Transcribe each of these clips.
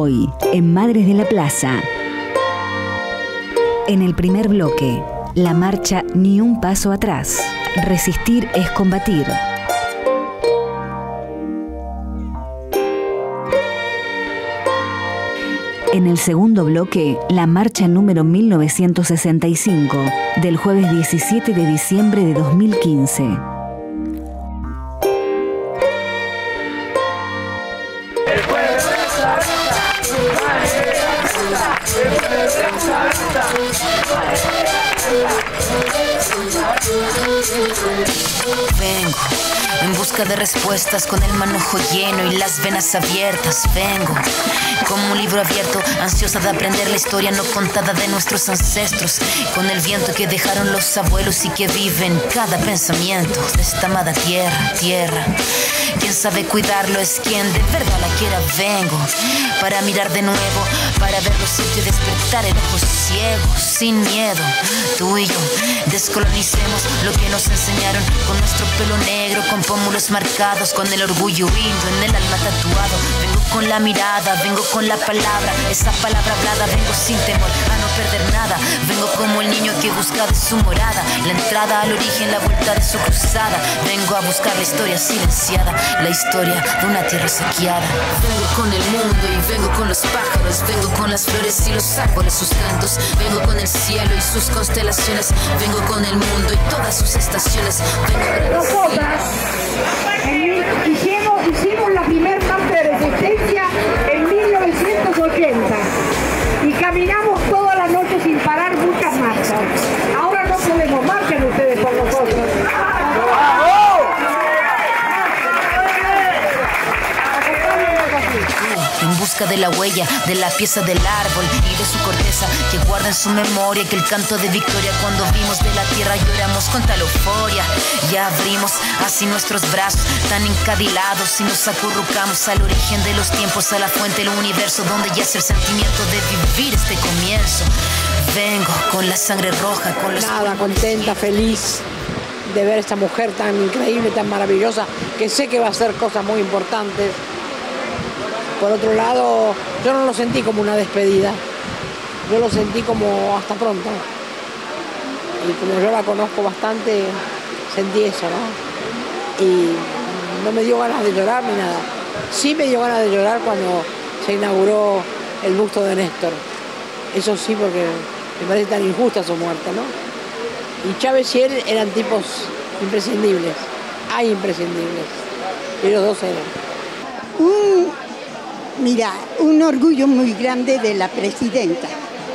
Hoy, en Madres de la Plaza. En el primer bloque, la marcha Ni un paso atrás. Resistir es combatir. En el segundo bloque, la marcha número 1965, del jueves 17 de diciembre de 2015. Vengo en busca de respuestas con el manojo lleno y las venas abiertas. Vengo como un libro abierto, ansiosa de aprender la historia no contada de nuestros ancestros, con el viento que dejaron los abuelos y que vive en cada pensamiento de esta amada tierra. Quien sabe cuidarlo es quien de verdad la quiera. Vengo para mirar de nuevo, para ver los sitios y despertar el ojo ciego, sin miedo. Tú y yo descolonicemos lo que nos enseñaron, con nuestro pelo negro, con pómulos marcados, con el orgullo indio en el alma tatuado. Vengo con la mirada, vengo con la palabra, esa palabra hablada. Vengo sin temor a no perder nada. Vengo como el niño que busca de su morada la entrada al origen, la vuelta de su cruzada. Vengo a buscar la historia silenciada, la historia de una tierra saqueada. Vengo con el mundo y vengo con los pájaros, vengo con las flores y los árboles, sus cantos. Vengo con el cielo y sus constelaciones, vengo con el mundo y todas sus estaciones. Nosotras hicimos la primera marcha de resistencia en 1980 y caminamos toda la noche sin parar muchas marchas. Ahora no podemos, marchen ustedes por nosotros. En busca de la huella, de la pieza del árbol y de su corteza, que guarda en su memoria que el canto de victoria cuando vimos de la tierra lloramos con tal euforia. Ya abrimos así nuestros brazos tan encadilados y nos acurrucamos al origen de los tiempos, a la fuente del universo donde yace el sentimiento de vivir este comienzo. Vengo con la sangre roja, con los... Nada, contenta, feliz de ver a esta mujer tan increíble, tan maravillosa, que sé que va a hacer cosas muy importantes. Por otro lado, yo no lo sentí como una despedida, yo lo sentí como hasta pronto. Y como yo la conozco bastante, sentí eso, ¿no? Y no me dio ganas de llorar ni nada. Sí me dio ganas de llorar cuando se inauguró el busto de Néstor. Eso sí, porque me parece tan injusta su muerte, ¿no? Y Chávez y él eran tipos imprescindibles, hay imprescindibles. Ellos dos eran. Mira, un orgullo muy grande de la presidenta,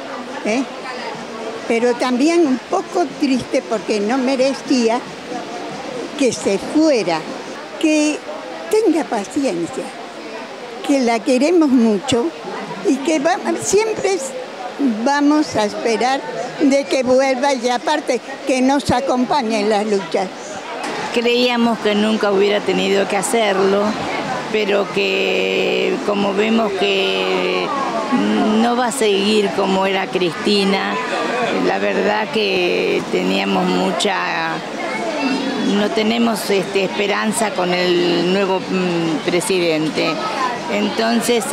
pero también un poco triste porque no merecía que se fuera, que tenga paciencia, que la queremos mucho y que siempre vamos a esperar de que vuelva y aparte que nos acompañe en las luchas. Creíamos que nunca hubiera tenido que hacerlo, pero que como vemos que no va a seguir como era Cristina, la verdad que teníamos no tenemos esperanza con el nuevo presidente. Entonces,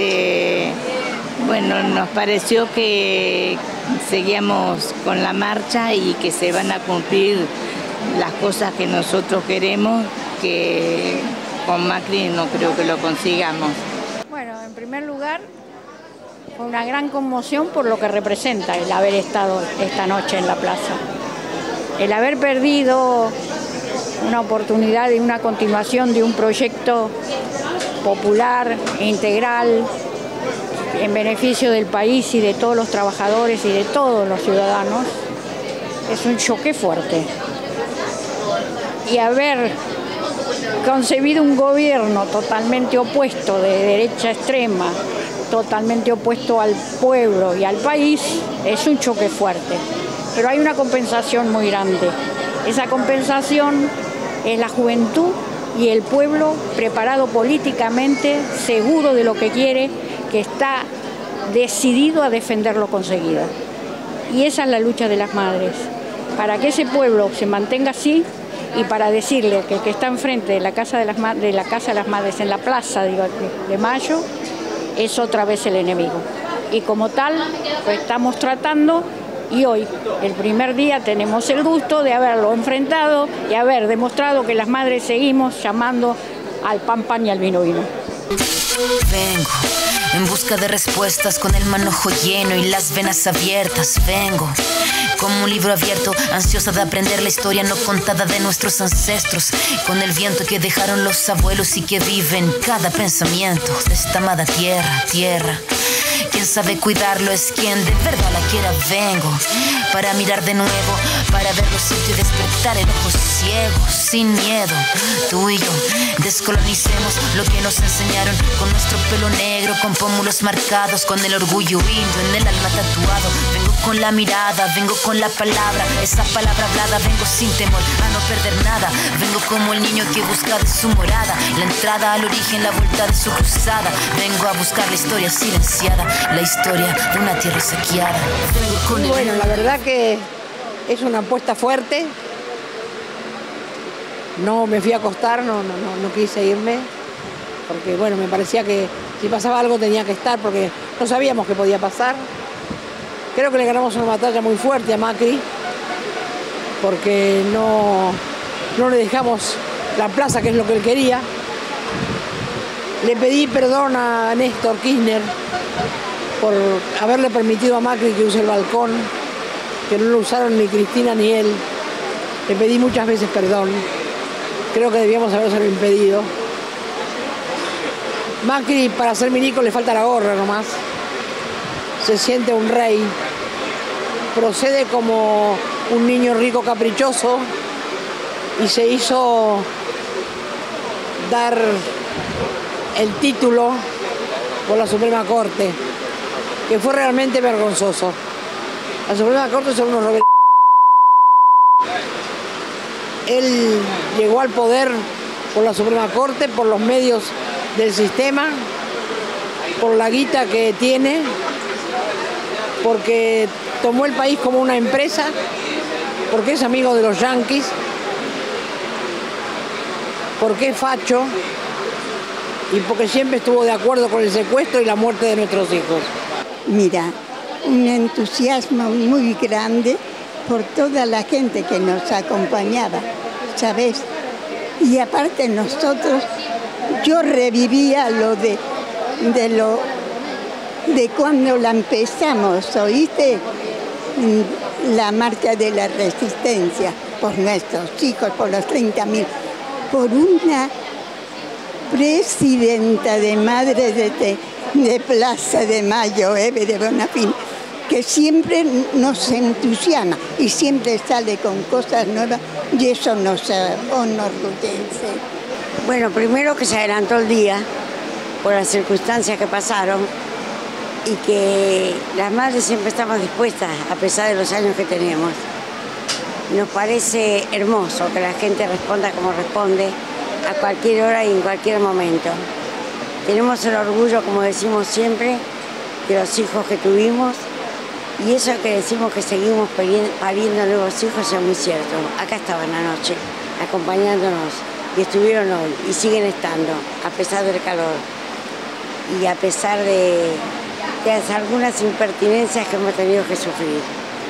bueno, nos pareció que seguíamos con la marcha y que se van a cumplir las cosas que nosotros queremos, que con Macri no creo que lo consigamos. Bueno, en primer lugar, fue una gran conmoción por lo que representa el haber estado esta noche en la plaza. El haber perdido una oportunidad y una continuación de un proyecto popular, integral, en beneficio del país y de todos los trabajadores y de todos los ciudadanos, es un choque fuerte. Y haber concebido un gobierno totalmente opuesto, de derecha extrema, totalmente opuesto al pueblo y al país, es un choque fuerte. Pero hay una compensación muy grande. Esa compensación es la juventud y el pueblo preparado políticamente, seguro de lo que quiere, que está decidido a defender lo conseguido. Y esa es la lucha de las madres. Para que ese pueblo se mantenga así, y para decirle que el que está enfrente de la Casa de las Madres, en la plaza de Mayo, es otra vez el enemigo. Y como tal, lo estamos tratando y hoy, el primer día, tenemos el gusto de haberlo enfrentado y haber demostrado que las madres seguimos llamando al pan pan y al vino vino. Vengo en busca de respuestas con el manojo lleno y las venas abiertas. Vengo como un libro abierto, ansiosa de aprender la historia no contada de nuestros ancestros, con el viento que dejaron los abuelos y que vive en cada pensamiento de esta amada tierra, tierra. Quien sabe cuidarlo es quien de verdad la quiera. Vengo para mirar de nuevo, para ver los sitios y despertar el ojo ciego, sin miedo. Tú y yo descolonicemos lo que nos enseñaron, con nuestro pelo negro, con pómulos marcados, con el orgullo indio en el alma tatuado. Vengo con la mirada, vengo con la palabra, esa palabra hablada. Vengo sin temor a no perder nada. Vengo como el niño que busca de su morada, la entrada al origen, la vuelta de su cruzada. Vengo a buscar la historia silenciada, la historia de una tierra saqueada. Bueno, la verdad que es una apuesta fuerte. No me fui a acostar, no quise irme, porque bueno, me parecía que si pasaba algo tenía que estar, porque no sabíamos qué podía pasar. Creo que le ganamos una batalla muy fuerte a Macri, porque no le dejamos la plaza, que es lo que él quería. Le pedí perdón a Néstor Kirchner por haberle permitido a Macri que use el balcón, que no lo usaron ni Cristina ni él. Le pedí muchas veces perdón. Creo que debíamos habérselo impedido. Macri, para ser milico, le falta la gorra nomás. Se siente un rey. Procede como un niño rico caprichoso y se hizo dar el título por la Suprema Corte, que fue realmente vergonzoso. La Suprema Corte son unos rebeldes. Él llegó al poder por la Suprema Corte, por los medios del sistema, por la guita que tiene, porque tomó el país como una empresa, porque es amigo de los yanquis, porque es facho y porque siempre estuvo de acuerdo con el secuestro y la muerte de nuestros hijos. Mira, un entusiasmo muy grande por toda la gente que nos acompañaba, ¿sabes? Y aparte nosotros, yo revivía lo de cuando la empezamos, ¿oíste? La marcha de la resistencia, por nuestros hijos, por los 30.000, por una presidenta de Madres de Plaza de Mayo, Eve de Bonafín, que siempre nos entusiasma y siempre sale con cosas nuevas y eso nos enorgullece. Bueno, primero que se adelantó el día por las circunstancias que pasaron y que las madres siempre estamos dispuestas, a pesar de los años que tenemos. Nos parece hermoso que la gente responda como responde, a cualquier hora y en cualquier momento. Tenemos el orgullo, como decimos siempre, de los hijos que tuvimos, y eso que decimos que seguimos pariendo nuevos hijos es muy cierto. Acá estaban anoche, acompañándonos, y estuvieron hoy, y siguen estando, a pesar del calor, y a pesar de algunas impertinencias que hemos tenido que sufrir.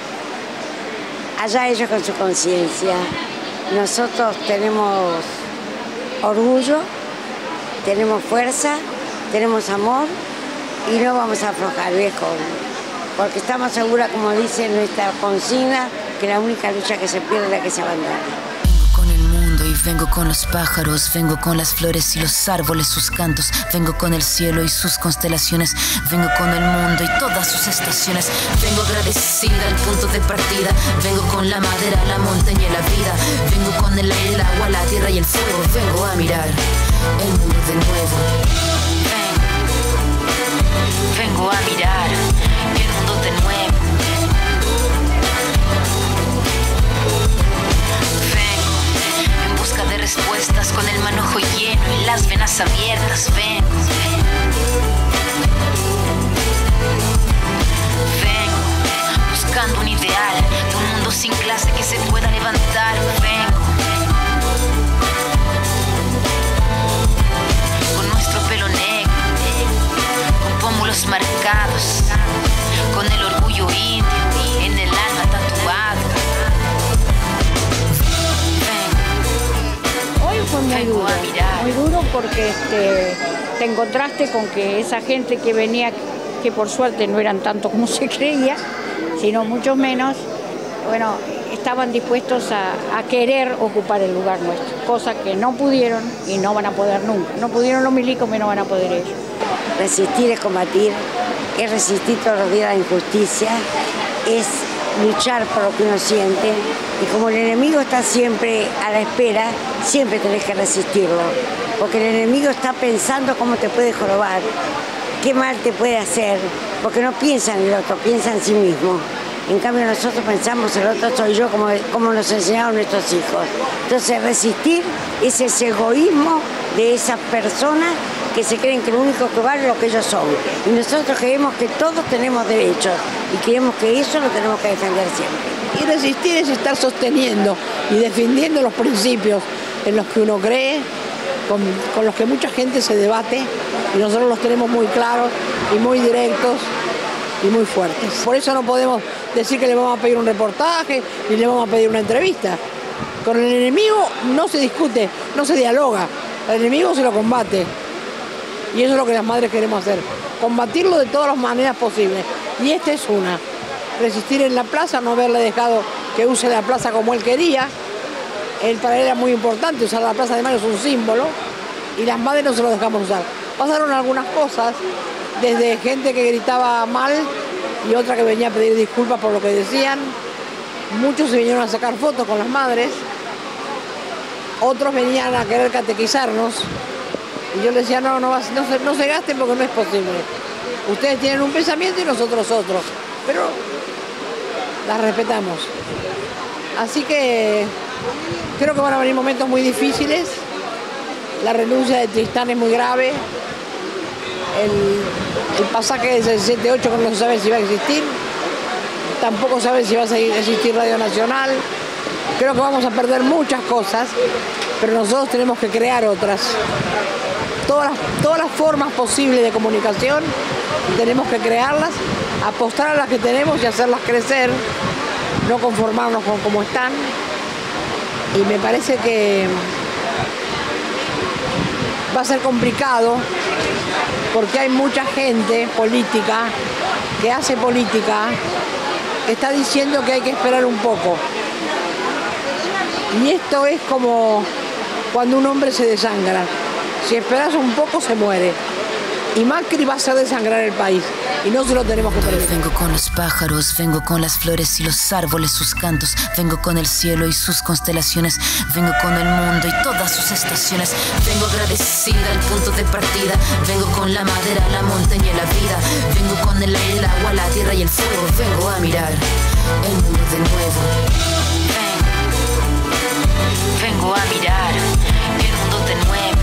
Allá ellos con su conciencia. Nosotros tenemos orgullo, tenemos fuerza, tenemos amor y no vamos a aflojar, viejo, porque estamos seguras, como dice nuestra consigna, que la única lucha que se pierde es la que se abandona. Vengo con los pájaros, vengo con las flores y los árboles, sus cantos. Vengo con el cielo y sus constelaciones. Vengo con el mundo y todas sus estaciones. Vengo agradecida al punto de partida. Vengo con la madera, la montaña y la vida. Vengo con el aire, el agua, la tierra y el fuego. Vengo a mirar el mundo de nuevo. Vengo a mirar el mundo de nuevo. De respuestas con el manojo lleno y las venas abiertas. Vengo buscando un ideal de un mundo sin clase que se pueda levantar. Vengo con nuestro pelo negro, con pómulos marcados, con el orgullo indio en el alma tatuado. Hoy fue muy duro porque te encontraste con que esa gente que venía, que por suerte no eran tanto como se creía, sino mucho menos, bueno, estaban dispuestos a querer ocupar el lugar nuestro, cosa que no pudieron y no van a poder nunca. No pudieron los milicos, menos van a poder ellos. Resistir es combatir, es resistir todos los días la injusticia, es luchar por lo que uno siente, y como el enemigo está siempre a la espera, siempre tenés que resistirlo, porque el enemigo está pensando cómo te puede jorobar, qué mal te puede hacer, porque no piensa en el otro, piensa en sí mismo. En cambio nosotros pensamos el otro soy yo, como nos enseñaron nuestros hijos. Entonces resistir es ese egoísmo de esas personas que se creen que lo único que vale es lo que ellos son. Y nosotros creemos que todos tenemos derechos y creemos que eso lo tenemos que defender siempre. Y resistir es estar sosteniendo y defendiendo los principios en los que uno cree, con los que mucha gente se debate, y nosotros los tenemos muy claros y muy directos y muy fuertes. Por eso no podemos decir que le vamos a pedir un reportaje ni le vamos a pedir una entrevista. Con el enemigo no se discute, no se dialoga, al enemigo se lo combate. Y eso es lo que las madres queremos hacer, combatirlo de todas las maneras posibles. Y esta es una, resistir en la plaza, no haberle dejado que use la plaza como él quería. Para él era muy importante usar la Plaza de Mayo, es un símbolo, y las madres no se lo dejamos usar. Pasaron algunas cosas, desde gente que gritaba mal y otra que venía a pedir disculpas por lo que decían. Muchos se vinieron a sacar fotos con las madres, otros venían a querer catequizarnos, y yo les decía, no se gasten porque no es posible. Ustedes tienen un pensamiento y nosotros otros, pero las respetamos. Así que creo que van a venir momentos muy difíciles. La renuncia de Tristán es muy grave. El pasaje del 68 no se sabe si va a existir. Tampoco sabe si va a existir Radio Nacional. Creo que vamos a perder muchas cosas, pero nosotros tenemos que crear otras. Todas las formas posibles de comunicación tenemos que crearlas, apostar a las que tenemos y hacerlas crecer, no conformarnos con cómo están. Y me parece que va a ser complicado porque hay mucha gente política que hace política que está diciendo que hay que esperar un poco. Y esto es como cuando un hombre se desangra. Si esperas un poco se muere. Y Macri va a hacer desangrar el país. Y no se lo tenemos que perder. Vengo con los pájaros, vengo con las flores y los árboles, sus cantos. Vengo con el cielo y sus constelaciones. Vengo con el mundo y todas sus estaciones. Vengo agradecida al punto de partida. Vengo con la madera, la montaña y la vida. Vengo con el aire, el agua, la tierra y el fuego. Vengo a mirar el mundo de nuevo. Vengo a mirar el mundo de nuevo.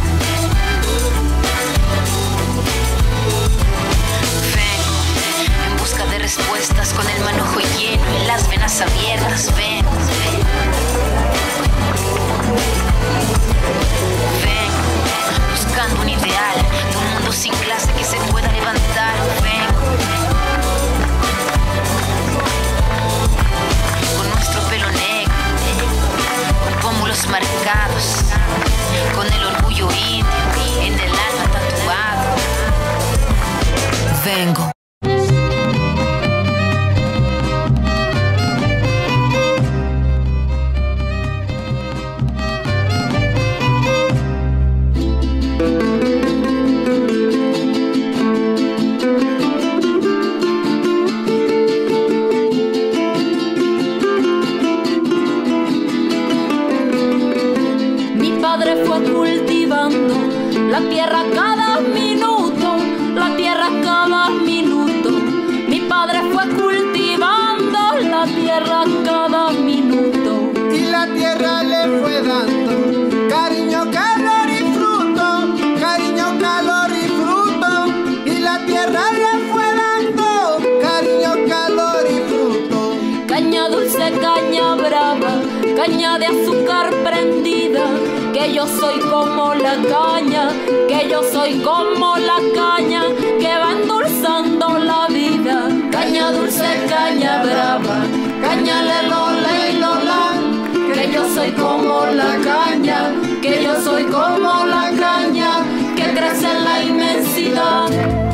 De respuestas con el manojo lleno y las venas abiertas. Ven, buscando un ideal de un mundo sin clase que se pueda levantar. Ven, con nuestro pelo negro, con pómulos marcados, con el orgullo indio en el alma tatuado. Vengo. La tierra cada minuto, la tierra cada minuto. Mi padre fue cultivando la tierra cada minuto. Y la tierra le fue dando cariño, calor y fruto, cariño, calor y fruto. Y la tierra le fue dando cariño, calor y fruto. Caña dulce, caña brava, caña de azúcar prendida. Que yo soy como la caña, que yo soy como la caña que va endulzando caña dulce, caña brava, caña le lola y lola, que yo soy como la caña, que yo soy como la caña, que crece en la inmensidad.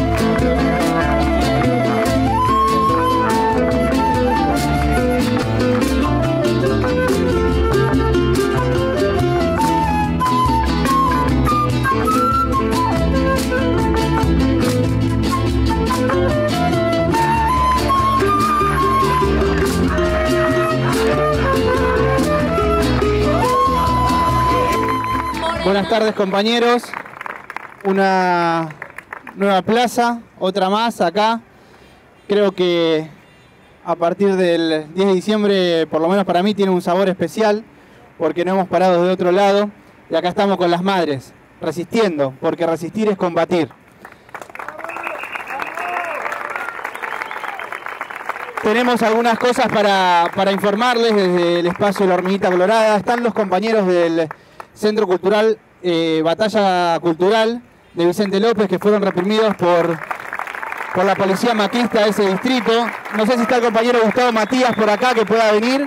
Buenas tardes, compañeros. Una nueva plaza, otra más acá. Creo que a partir del 10 de diciembre, por lo menos para mí, tiene un sabor especial, porque no hemos parado de otro lado. Y acá estamos con las madres, resistiendo, porque resistir es combatir. Tenemos algunas cosas para informarles desde el espacio La Hormiguita Colorada. Están los compañeros del Centro Cultural Batalla Cultural de Vicente López, que fueron reprimidos por la policía maquista de ese distrito. No sé si está el compañero Gustavo Matías por acá, que pueda venir.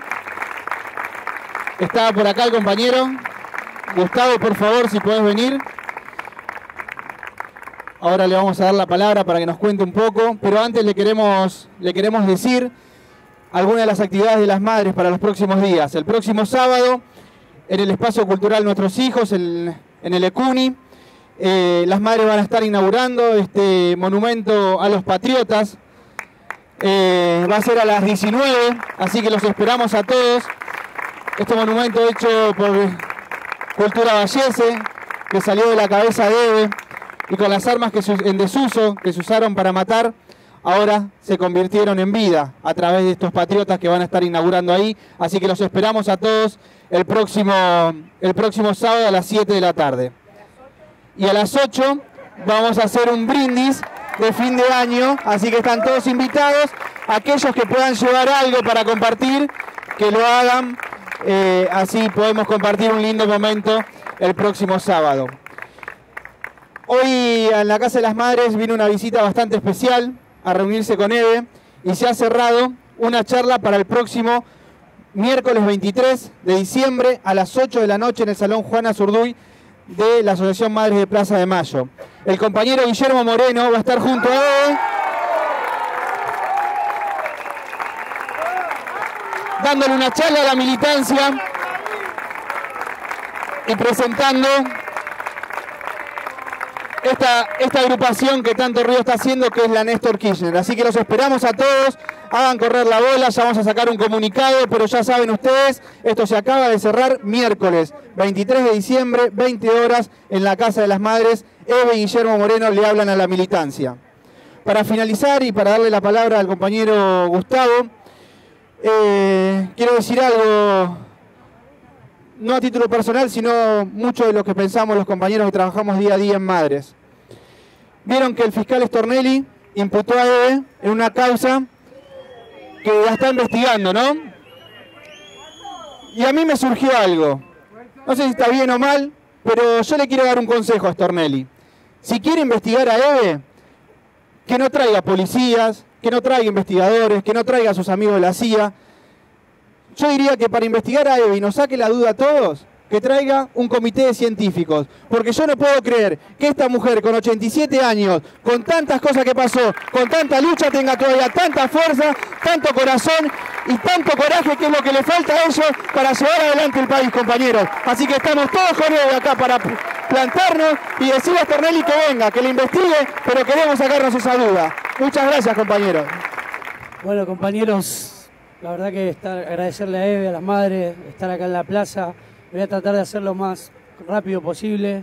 Está por acá el compañero. Gustavo, por favor, si podés venir. Ahora le vamos a dar la palabra para que nos cuente un poco, pero antes le queremos decir algunas de las actividades de las madres para los próximos días. El próximo sábado, en el Espacio Cultural Nuestros Hijos, en el ECUNI, las madres van a estar inaugurando este monumento a los patriotas. Va a ser a las 19, así que los esperamos a todos. Este monumento hecho por Cultura Vallese, que salió de la cabeza de Eve, y con las armas en desuso que se usaron para matar, ahora se convirtieron en vida a través de estos patriotas que van a estar inaugurando ahí. Así que los esperamos a todos el próximo sábado a las 7 de la tarde. Y a las 8 vamos a hacer un brindis de fin de año, así que están todos invitados. Aquellos que puedan llevar algo para compartir, que lo hagan, así podemos compartir un lindo momento el próximo sábado. Hoy en la Casa de las Madres vino una visita bastante especial a reunirse con Eve, y se ha cerrado una charla para el próximo miércoles 23 de diciembre a las 8 de la noche en el Salón Juana Zurduy de la Asociación Madres de Plaza de Mayo. El compañero Guillermo Moreno va a estar junto a Eve, dándole una charla a la militancia y presentando esta agrupación que tanto ruido está haciendo, que es la Néstor Kirchner. Así que los esperamos a todos, hagan correr la bola, ya vamos a sacar un comunicado, pero ya saben ustedes, esto se acaba de cerrar miércoles 23 de diciembre, 20 horas, en la Casa de las Madres. Eve y Guillermo Moreno le hablan a la militancia. Para finalizar y para darle la palabra al compañero Gustavo, quiero decir algo, no a título personal, sino mucho de lo que pensamos los compañeros que trabajamos día a día en Madres. Vieron que el fiscal Stornelli imputó a Eve en una causa que la está investigando, ¿no? Y a mí me surgió algo. No sé si está bien o mal, pero yo le quiero dar un consejo a Stornelli. Si quiere investigar a Eve, que no traiga policías, que no traiga investigadores, que no traiga a sus amigos de la CIA. Yo diría que para investigar a Eve y nos saque la duda a todos, que traiga un comité de científicos. Porque yo no puedo creer que esta mujer con 87 años, con tantas cosas que pasó, con tanta lucha, tenga todavía tanta fuerza, tanto corazón y tanto coraje, que es lo que le falta a ellos para llevar adelante el país, compañeros. Así que estamos todos con Eve acá para plantarnos y decirle a Stornelli que venga, que le investigue, pero queremos sacarnos esa duda. Muchas gracias, compañeros. Bueno, compañeros, la verdad que agradecerle a Eve, a las madres, estar acá en la plaza. Voy a tratar de hacerlo lo más rápido posible.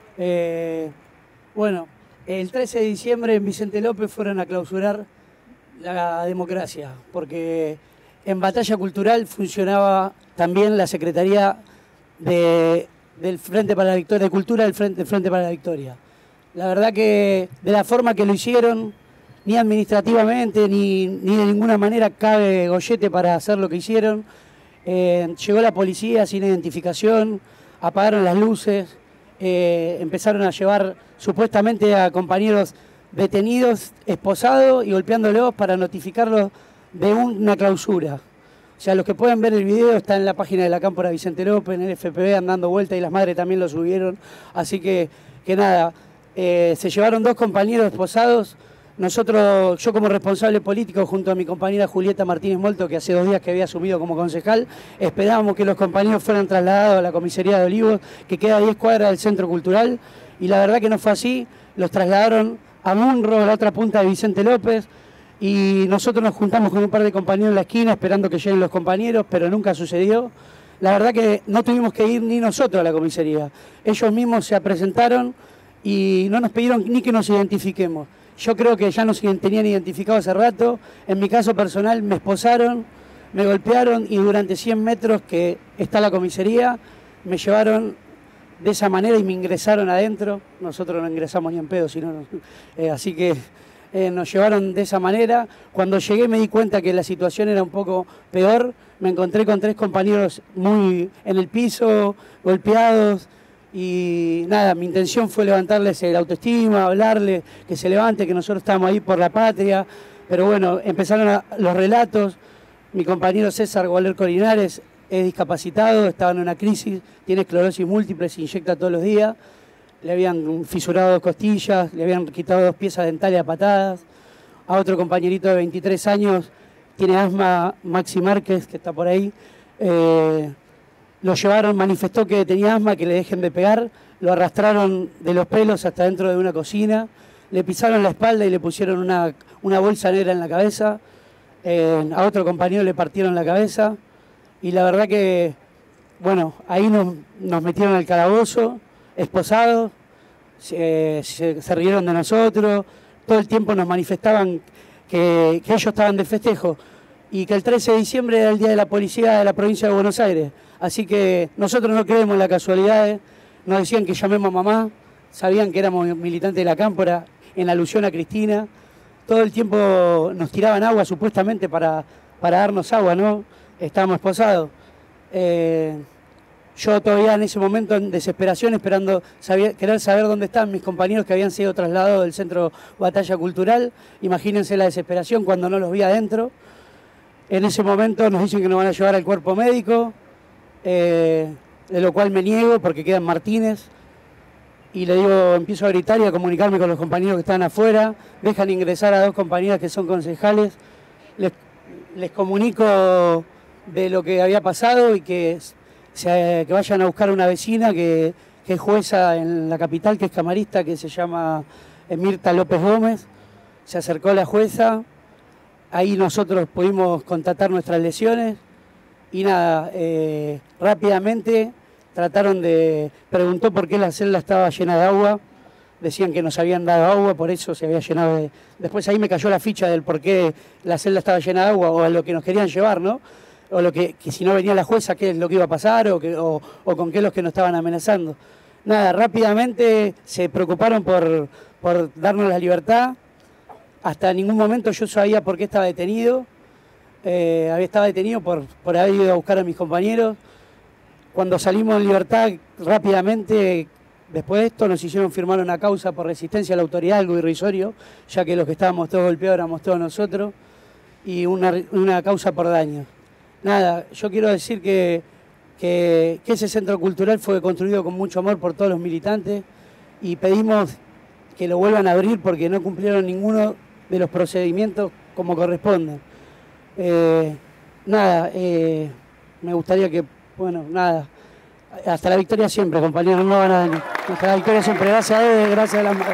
Bueno, el 13 de diciembre en Vicente López fueron a clausurar la democracia, porque en Batalla Cultural funcionaba también la Secretaría del Frente para la Victoria, de Cultura del Frente para la Victoria. La verdad que de la forma que lo hicieron, ni administrativamente, ni de ninguna manera cabe gollete para hacer lo que hicieron. Llegó la policía sin identificación, apagaron las luces, empezaron a llevar supuestamente a compañeros detenidos, esposados y golpeándolos para notificarlos de una clausura. O sea, los que pueden ver el video está en la página de la Cámpora Vicente López, en el FPV, andando vuelta, y las madres también lo subieron. Así que nada, se llevaron 2 compañeros esposados. Nosotros, yo como responsable político, junto a mi compañera Julieta Martínez Molto, que hace 2 días que había asumido como concejal, esperábamos que los compañeros fueran trasladados a la comisaría de Olivos, que queda a 10 cuadras del Centro Cultural, y la verdad que no fue así. Los trasladaron a Munro, a la otra punta de Vicente López, y nosotros nos juntamos con un par de compañeros en la esquina esperando que lleguen los compañeros, pero nunca sucedió. La verdad que no tuvimos que ir ni nosotros a la comisaría. Ellos mismos se presentaron y no nos pidieron ni que nos identifiquemos. Yo creo que ya nos tenían identificado hace rato. En mi caso personal me esposaron, me golpearon y durante 100 metros que está la comisaría me llevaron de esa manera y me ingresaron adentro. Nosotros no ingresamos ni en pedo, sino así que nos llevaron de esa manera. Cuando llegué me di cuenta que la situación era un poco peor. Me encontré con 3 compañeros muy en el piso, golpeados. Y nada, mi intención fue levantarles el autoestima, hablarles, que se levante, que nosotros estamos ahí por la patria. Pero bueno, empezaron los relatos. Mi compañero César Gualer Corinares es discapacitado, estaba en una crisis, tiene esclerosis múltiple, se inyecta todos los días. Le habían fisurado 2 costillas, le habían quitado 2 piezas dentales a patadas. A otro compañerito de 23 años, tiene asma, Maxi Márquez, que está por ahí. Lo llevaron, manifestó que tenía asma, que le dejen de pegar. Lo arrastraron de los pelos hasta dentro de una cocina. Le pisaron la espalda y le pusieron una bolsa negra en la cabeza. A otro compañero le partieron la cabeza. Y la verdad que, bueno, ahí nos metieron al calabozo, esposados, se rieron de nosotros, todo el tiempo nos manifestaban que ellos estaban de festejo y que el 13 de diciembre era el Día de la Policía de la provincia de Buenos Aires. Así que nosotros no creemos en las casualidades, nos decían que llamemos a mamá, sabían que éramos militantes de la Cámpora, en alusión a Cristina, todo el tiempo nos tiraban agua supuestamente para darnos agua, ¿no? Estábamos esposados. Yo todavía en ese momento en desesperación esperando querer saber dónde estaban mis compañeros que habían sido trasladados del Centro Batalla Cultural. Imagínense la desesperación cuando no los vi adentro. En ese momento nos dicen que nos van a llevar al cuerpo médico, de lo cual me niego porque queda en Martínez. Y le digo, empiezo a gritar y a comunicarme con los compañeros que están afuera. Dejan ingresar a 2 compañeras que son concejales. Les comunico de lo que había pasado y que vayan a buscar a una vecina que es jueza en la capital, que es camarista, que se llama Mirta López Gómez. Se acercó la jueza, ahí nosotros pudimos constatar nuestras lesiones y nada, rápidamente preguntó por qué la celda estaba llena de agua. Decían que nos habían dado agua, por eso se había llenado de... Después ahí me cayó la ficha del por qué la celda estaba llena de agua o a lo que nos querían llevar, ¿no? O lo que si no venía la jueza, qué es lo que iba a pasar o con qué los que nos estaban amenazando. Nada, rápidamente se preocuparon por darnos la libertad. Hasta ningún momento yo sabía por qué estaba detenido. Estaba detenido por haber ido a buscar a mis compañeros. Cuando salimos en libertad, rápidamente, después de esto, nos hicieron firmar una causa por resistencia a la autoridad, algo irrisorio, ya que los que estábamos todos golpeados éramos todos nosotros, y una causa por daño. Nada, yo quiero decir que ese centro cultural fue construido con mucho amor por todos los militantes y pedimos que lo vuelvan a abrir porque no cumplieron ninguno de los procedimientos como corresponde. Me gustaría que, bueno, nada, hasta la victoria siempre, compañeros, no van a venir. Hasta la victoria siempre, gracias a Dios, gracias a la madre.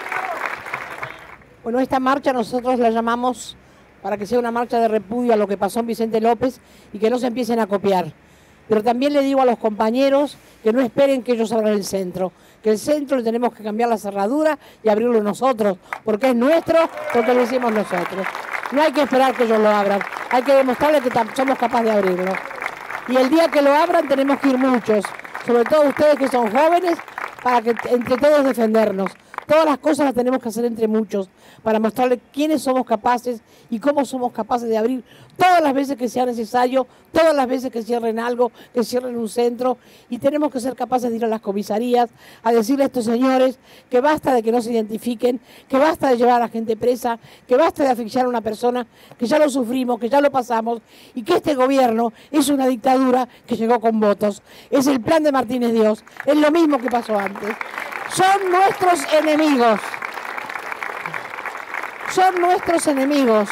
Bueno, esta marcha nosotros la llamamos para que sea una marcha de repudio a lo que pasó en Vicente López y que no se empiecen a copiar. Pero también le digo a los compañeros que no esperen que ellos abran el centro, que el centro le tenemos que cambiar la cerradura y abrirlo nosotros, porque es nuestro, porque lo hicimos nosotros. No hay que esperar que ellos lo abran, hay que demostrarles que somos capaces de abrirlo. Y el día que lo abran tenemos que ir muchos, sobre todo ustedes que son jóvenes, para que entre todos defendernos. Todas las cosas las tenemos que hacer entre muchos para mostrarle quiénes somos capaces y cómo somos capaces de abrir todas las veces que sea necesario, todas las veces que cierren algo, que cierren un centro, y tenemos que ser capaces de ir a las comisarías a decirle a estos señores que basta de que no se identifiquen, que basta de llevar a la gente presa, que basta de asfixiar a una persona, que ya lo sufrimos, que ya lo pasamos, y que este gobierno es una dictadura que llegó con votos. Es el plan de Martínez Dios, es lo mismo que pasó antes. Son nuestros enemigos. Son nuestros enemigos.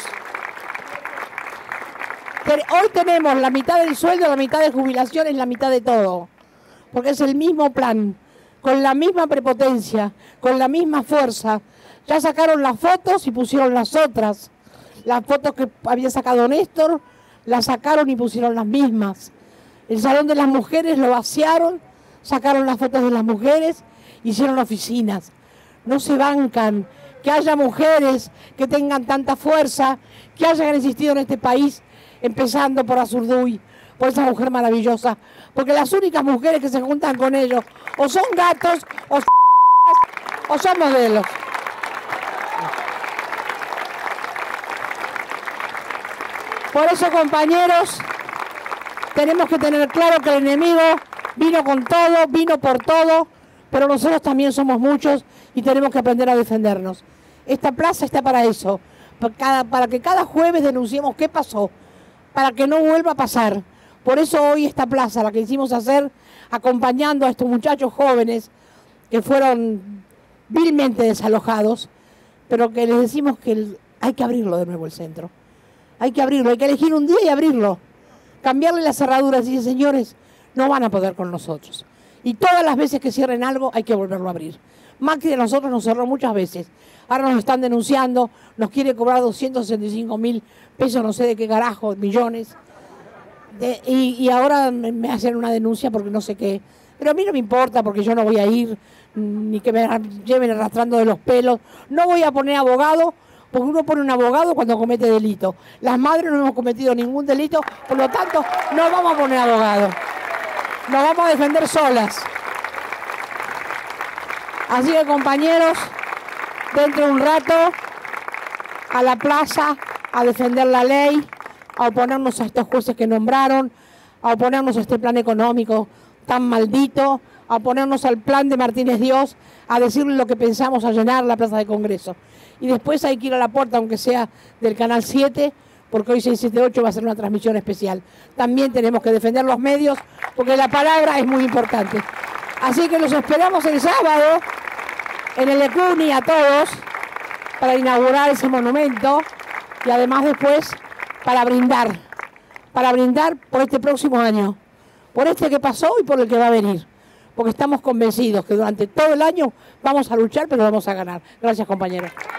Hoy tenemos la mitad del sueldo, la mitad de jubilación, es la mitad de todo. Porque es el mismo plan, con la misma prepotencia, con la misma fuerza. Ya sacaron las fotos y pusieron las otras. Las fotos que había sacado Néstor, las sacaron y pusieron las mismas. El salón de las mujeres lo vaciaron, sacaron las fotos de las mujeres, hicieron oficinas. No se bancan que haya mujeres que tengan tanta fuerza, que hayan existido en este país, empezando por Azurduy, por esa mujer maravillosa, porque las únicas mujeres que se juntan con ellos o son gatos o son modelos. Por eso, compañeros, tenemos que tener claro que el enemigo vino con todo, vino por todo, pero nosotros también somos muchos y tenemos que aprender a defendernos. Esta plaza está para eso, para que cada jueves denunciemos qué pasó, para que no vuelva a pasar. Por eso hoy esta plaza, la que hicimos hacer, acompañando a estos muchachos jóvenes que fueron vilmente desalojados, pero que les decimos que hay que abrirlo de nuevo el centro. Hay que abrirlo, hay que elegir un día y abrirlo. Cambiarle las cerraduras y decir, señores, no van a poder con nosotros. Y todas las veces que cierren algo hay que volverlo a abrir. Macri de nosotros nos cerró muchas veces. Ahora nos están denunciando, nos quiere cobrar 265.000 pesos, no sé de qué carajo, millones. Y ahora me hacen una denuncia porque no sé qué. Pero a mí no me importa porque yo no voy a ir, ni que me lleven arrastrando de los pelos. No voy a poner abogado, porque uno pone un abogado cuando comete delito. Las madres no hemos cometido ningún delito, por lo tanto no vamos a poner abogado. Nos vamos a defender solas. Así que, compañeros, dentro de un rato a la plaza a defender la ley, a oponernos a estos jueces que nombraron, a oponernos a este plan económico tan maldito, a oponernos al plan de Martínez Dios, a decirle lo que pensamos, a llenar la plaza de Congreso. Y después hay que ir a la puerta, aunque sea del Canal 7, porque hoy 678 va a ser una transmisión especial. También tenemos que defender los medios, porque la palabra es muy importante. Así que los esperamos el sábado en el Ecuni a todos para inaugurar ese monumento y además después para brindar por este próximo año, por este que pasó y por el que va a venir, porque estamos convencidos que durante todo el año vamos a luchar, pero vamos a ganar. Gracias, compañeros.